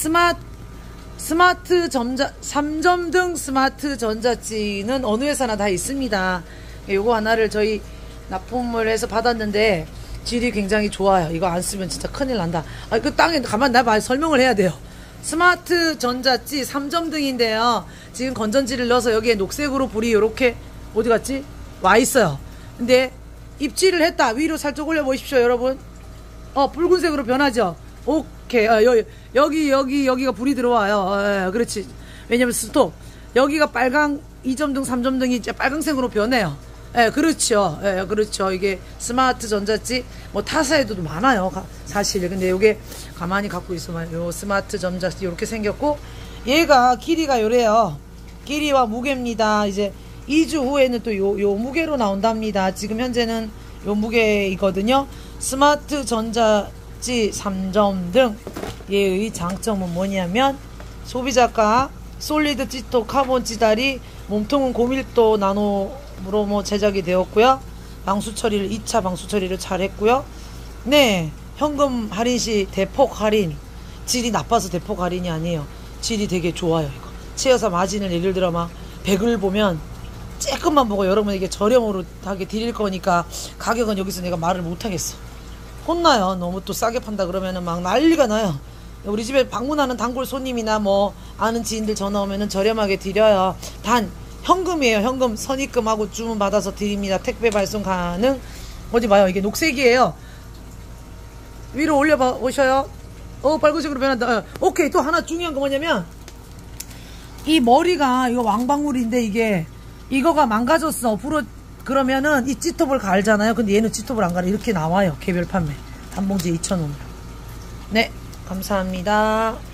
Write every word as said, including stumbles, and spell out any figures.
스마트 스마트 전자 삼 점 등 스마트 전자찌는 어느 회사나 다 있습니다. 요거 하나를 저희 납품을 해서 받았는데 질이 굉장히 좋아요. 이거 안 쓰면 진짜 큰일 난다. 아, 그 땅에 가만 놔봐. 설명을 해야 돼요. 스마트 전자찌 삼 점 등인데요. 지금 건전지를 넣어서 여기에 녹색으로 불이 이렇게 어디 갔지? 와 있어요. 근데 입질을 했다. 위로 살짝 올려 보십시오, 여러분. 어, 붉은색으로 변하죠. 오케이. 어, 여기, 여기, 여기, 여기가 불이 들어와요. 어, 예, 그렇지. 왜냐면 스톱. 여기가 빨강, 이 점 등, 삼 점 등이 이제 빨강색으로 변해요. 예, 그렇죠. 예, 그렇죠. 이게 스마트 전자찌, 뭐 타사에도 많아요. 사실. 근데 요게 가만히 갖고 있으면 요 스마트 전자찌 이렇게 생겼고, 얘가 길이가 요래요. 길이와 무게입니다. 이제 이 주 후에는 또 요, 요 무게로 나온답니다. 지금 현재는 요 무게이거든요. 스마트 전자찌 삼 점 등 얘의 장점은 뭐냐면 소비자가 솔리드 찌토 카본 찌다리 몸통은 고밀도 나노 브로모 제작이 되었고요. 방수 처리를 이 차 방수 처리를 잘 했고요. 네, 현금 할인 시 대폭 할인. 질이 나빠서 대폭 할인이 아니에요. 질이 되게 좋아요. 이거 치여서 마진을 예를 들어 막 백을 보면 조금만 보고 여러분에게 저렴으로 하게 드릴 거니까 가격은 여기서 내가 말을 못 하겠어. 혼나요. 너무 또 싸게 판다 그러면은 막 난리가 나요. 우리 집에 방문하는 단골 손님이나 뭐 아는 지인들 전화 오면은 저렴하게 드려요. 단 현금이에요. 현금 선입금하고 주문 받아서 드립니다. 택배 발송 가능. 어디 봐요. 이게 녹색이에요. 위로 올려봐 보셔요. 어, 빨간색으로 변한다. 어, 오케이. 또 하나 중요한 거 뭐냐면 이 머리가 이거 왕방울인데 이게 이거가 망가졌어. 불어 그러면은 이 찌톱을 갈잖아요. 근데 얘는 찌톱을 안 갈아. 이렇게 나와요. 개별 판매. 단봉지에 이천 원. 네, 감사합니다.